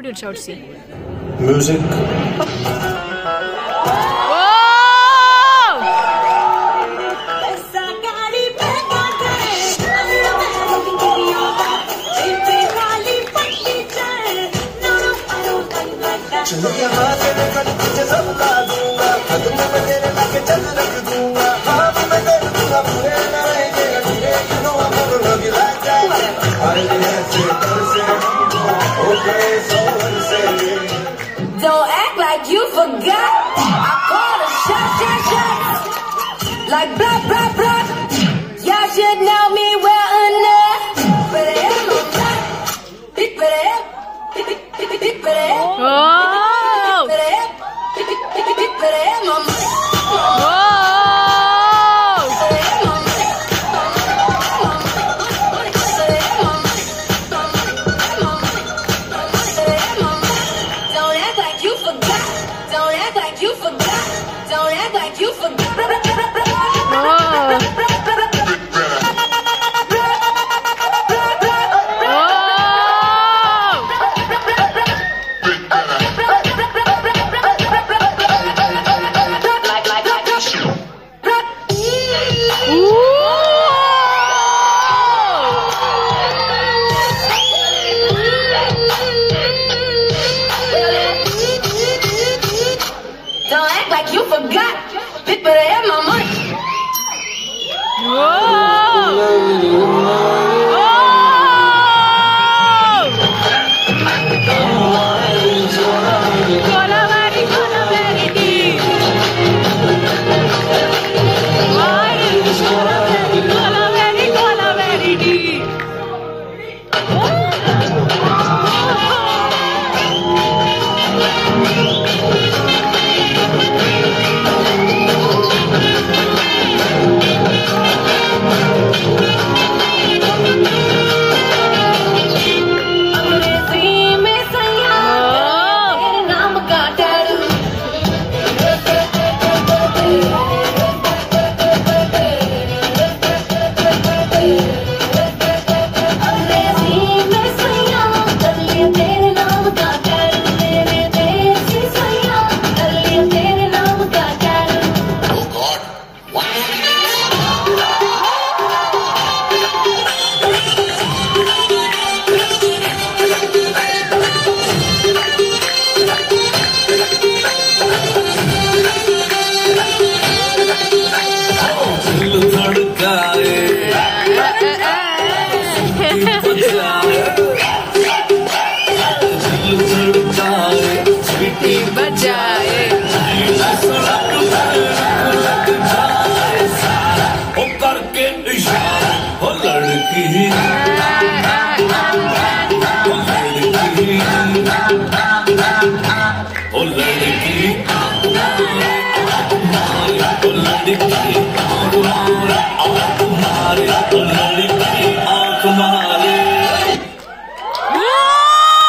What did Shout see? Music. Don't act like you forgot. I call a shot. Like blah, blah, blah. Y'all should know me well enough. But I am on top. Big but I am. Big but I am. Oh! Big but I am on top. Don't act like you forgot. Big but I have my money. Oh,